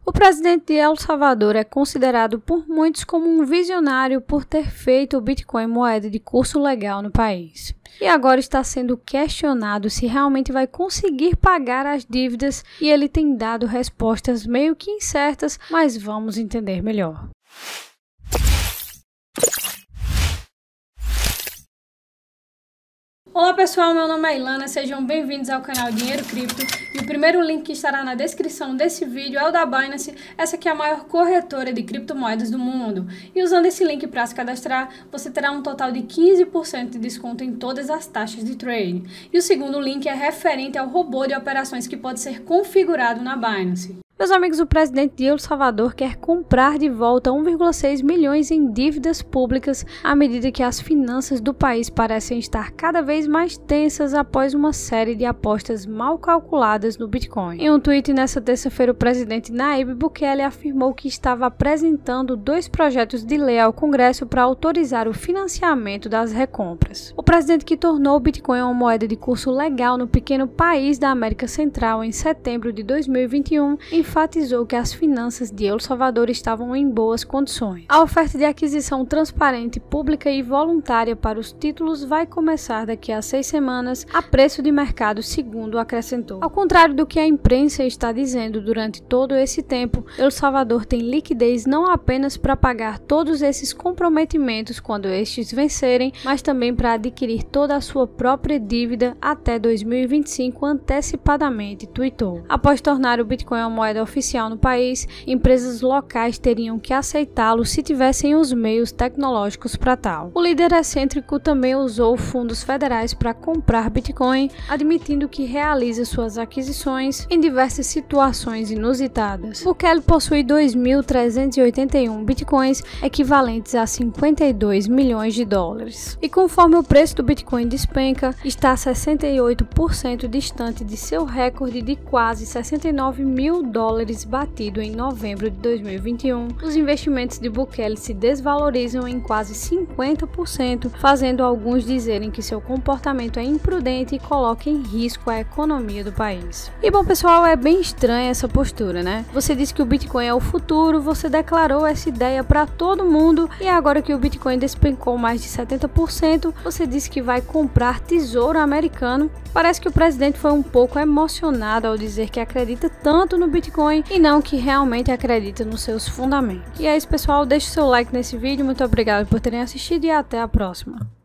O presidente de El Salvador é considerado por muitos como um visionário por ter feito o Bitcoin moeda de curso legal no país. E agora está sendo questionado se realmente vai conseguir pagar as dívidas e ele tem dado respostas meio que incertas, mas vamos entender melhor. Olá pessoal, meu nome é Ilana, sejam bem-vindos ao canal Dinheiro Cripto e o primeiro link que estará na descrição desse vídeo é o da Binance, essa aqui é a maior corretora de criptomoedas do mundo. E usando esse link para se cadastrar, você terá um total de 15% de desconto em todas as taxas de trade. E o segundo link é referente ao robô de operações que pode ser configurado na Binance. Meus amigos, o presidente de El Salvador quer comprar de volta 1,6 milhões em dívidas públicas à medida que as finanças do país parecem estar cada vez mais tensas após uma série de apostas mal calculadas no Bitcoin. Em um tweet nesta terça-feira, o presidente Nayib Bukele afirmou que estava apresentando 2 projetos de lei ao Congresso para autorizar o financiamento das recompras. O presidente, que tornou o Bitcoin uma moeda de curso legal no pequeno país da América Central em setembro de 2021, enfatizou que as finanças de El Salvador estavam em boas condições. A oferta de aquisição transparente, pública e voluntária para os títulos vai começar daqui a 6 semanas a preço de mercado, segundo acrescentou. Ao contrário do que a imprensa está dizendo, durante todo esse tempo, El Salvador tem liquidez não apenas para pagar todos esses comprometimentos quando estes vencerem, mas também para adquirir toda a sua própria dívida até 2025 antecipadamente, tweetou. Após tornar o Bitcoin uma moeda oficial no país, empresas locais teriam que aceitá-lo se tivessem os meios tecnológicos para tal. O líder excêntrico também usou fundos federais para comprar Bitcoin, admitindo que realiza suas aquisições em diversas situações inusitadas. Bukele possui 2.381 Bitcoins, equivalentes a 52 milhões de dólares. E conforme o preço do Bitcoin despenca, está 68% distante de seu recorde de quase 69 mil dólares batido em novembro de 2021, os investimentos de Bukele se desvalorizam em quase 50%, fazendo alguns dizerem que seu comportamento é imprudente e coloca em risco a economia do país. E bom pessoal, é bem estranha essa postura, né? Você disse que o Bitcoin é o futuro, você declarou essa ideia para todo mundo e agora que o Bitcoin despencou mais de 70%, você disse que vai comprar tesouro americano. Parece que o presidente foi um pouco emocionado ao dizer que acredita tanto no Bitcoin e não que realmente acredita nos seus fundamentos. E é isso pessoal, deixe seu like nesse vídeo, muito obrigado por terem assistido e até a próxima.